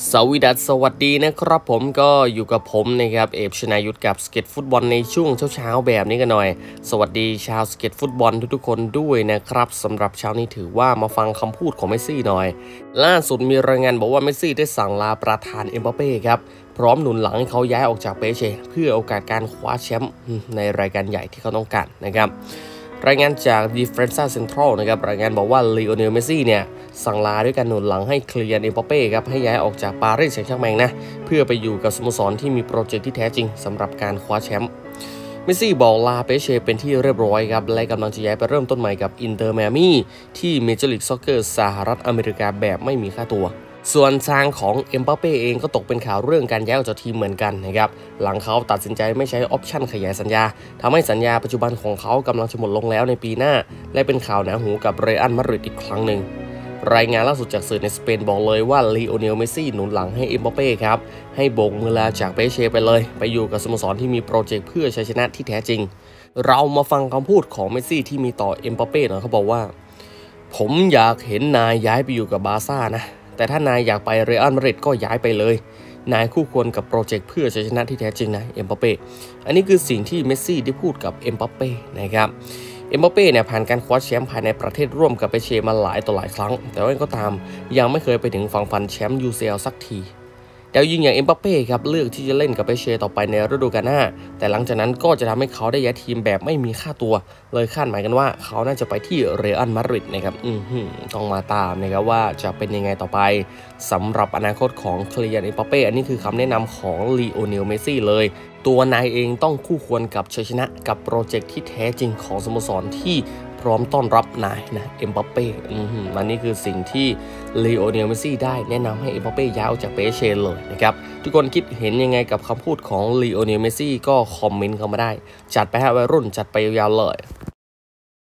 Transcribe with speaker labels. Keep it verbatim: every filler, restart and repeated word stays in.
Speaker 1: สวีดัสสวัสดีนะครับผมก็อยู่กับผมนะครับเอฟชนายุทธกับสเก็ตฟุตบอลในช่วงเช้าๆแบบนี้กันหน่อยสวัสดีชาวสเก็ตฟุตบอลทุกๆคนด้วยนะครับสำหรับเช้านี้ถือว่ามาฟังคำพูดของเมสซี่หน่อยล่าสุดมีรายงานบอกว่าเมสซี่ได้สั่งลาประธานเอ็มบัปเป้ครับพร้อมหนุนหลังให้เขาย้ายออกจากเปเช่เพื่อโอกาสการคว้าแชมป์ในรายการใหญ่ที่เขาต้องการนะครับรายงานจาก Defensa Central นะครับรายงานบอกว่าลีโอเนลเมสซี่เนี่ยสั่งลาด้วยการหนุนหลังให้เคลียร์เอ็มบัปเป้ครับให้ย้ายออกจากปารีสแซงต์แชร์แมงนะเพื่อไปอยู่กับสโมสรที่มีโปรเจกต์ที่แท้จริงสำหรับการคว้าแชมป์เมสซี่บอกลาเปเช่เป็นที่เรียบร้อยครับและกำลังจะย้ายไปเริ่มต้นใหม่กับอินเตอร์ไมอามี่ที่เมเจอร์ลีกซ็อกเกอร์สหรัฐอเมริกาแบบไม่มีค่าตัวส่วนทางของเอ็มบัปเป้เองก็ตกเป็นข่าวเรื่องการย้ายออกจากทีมเหมือนกันนะครับหลังเขาตัดสินใจไม่ใช้ออปชั่นขยายสัญญาทำให้สัญญาปัจจุบันของเขากำลังจะหมดลงแล้วในปีหน้าและเป็นข่าวหนาหูกับเรอัลมาดริดอีกครั้งหนึ่งรายงานล่าสุดจากสื่อในสเปนบอกเลยว่าลีโอเนลเมสซี่หนุนหลังให้เอ็มบัปเป้ครับให้โบกมือลาจากเปเช่ไปเลยไปอยู่กับสโมสรที่มีโปรเจกต์เพื่อชัยชนะที่แท้จริงเรามาฟังคำพูดของเมสซี่ที่มีต่อเอ็มบัปเป้หน่อยเขาบอกว่าผมอยากเห็นนายย้ายไปอยู่กับบาร์ซ่านะแต่ถ้านายอยากไปเรอัลมาดริดก็ย้ายไปเลยนายคู่ควรกับโปรเจกต์เพื่อชัยชนะที่แท้จริงนะเอ็มบัปเป้อันนี้คือสิ่งที่เมสซี่ได้พูดกับเอ็มบัปเป้นะครับเอ็มบัปเป้เนี่ยผ่านการคว้าแชมป์ภายในประเทศร่วมกับเปเช่มาหลายต่อหลายครั้งแต่ว่าก็ตามยังไม่เคยไปถึงฝั่งฝันแชมป์ ยู ซี แอล สักทีดาวยิงอย่างเอ็มบัปเป้ครับเลือกที่จะเล่นกับเปเช่ต่อไปในฤดูกาลหน้าแต่หลังจากนั้นก็จะทำให้เขาได้ย้ายทีมแบบไม่มีค่าตัวเลยคาดหมายกันว่าเขาน่าจะไปที่เรอัลมาดริดนะครับอืมต้องมาตามนะครับว่าจะเป็นยังไงต่อไปสำหรับอนาคตของเคลียร์เอ็มบัปเป้อันนี้คือคำแนะนำของลีโอเนลเมสซี่เลยตัวนายเองต้องคู่ควรกับชัยชนะกับโปรเจกต์ที่แท้จริงของสโมสรที่พร้อมต้อนรับนายนะเอ็มบัปเป้อันนี้คือสิ่งที่ลีโอเนลเมสซี่ได้แนะนำให้เอ็มบัปเป้ย้ายออกจากเปเช่เลยนะครับทุกคนคิดเห็นยังไงกับคำพูดของลีโอเนลเมสซี่ก็คอมเมนต์เข้ามาได้จัดไปฮะวัยรุ่นจัดไปยาวๆเลย